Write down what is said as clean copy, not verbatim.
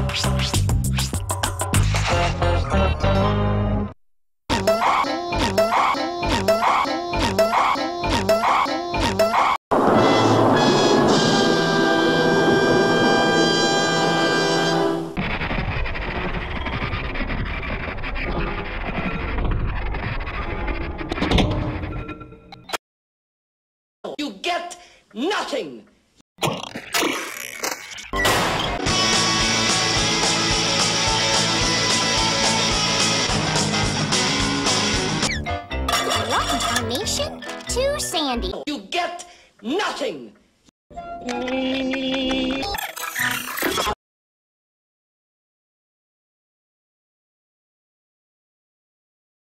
You get nothing! Welcome to our nation, to Sandy. You get nothing!